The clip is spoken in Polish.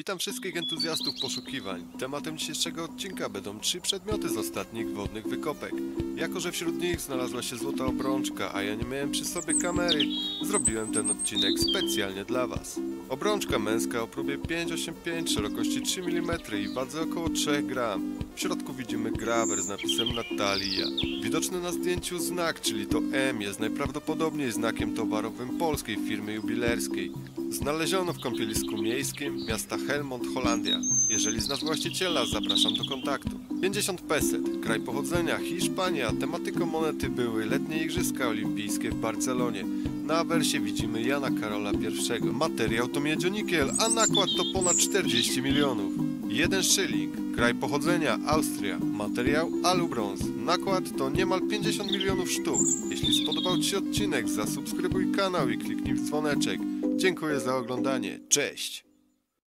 Witam wszystkich entuzjastów poszukiwań. Tematem dzisiejszego odcinka będą 3 przedmioty z ostatnich wodnych wykopek. Jako że wśród nich znalazła się złota obrączka, a ja nie miałem przy sobie kamery, zrobiłem ten odcinek specjalnie dla Was. Obrączka męska o próbie 5,85, szerokości 3 mm i wadze około 3 gram. W środku widzimy grawer z napisem Natalia. Widoczny na zdjęciu znak, czyli to M, jest najprawdopodobniej znakiem towarowym polskiej firmy jubilerskiej. Znaleziono w kąpielisku miejskim miasta Helmond, Holandia. Jeżeli znasz właściciela, zapraszam do kontaktu. 50 peset, kraj pochodzenia Hiszpania, tematyką monety były letnie igrzyska olimpijskie w Barcelonie. Na awersie widzimy Jana Karola I. Materiał to miedzionikiel, a nakład to ponad 40 milionów. 1 szyling, kraj pochodzenia Austria, materiał alubrąz, nakład to niemal 50 milionów sztuk. Jeśli spodobał Ci się odcinek, zasubskrybuj kanał i kliknij w dzwoneczek. Dziękuję za oglądanie, cześć!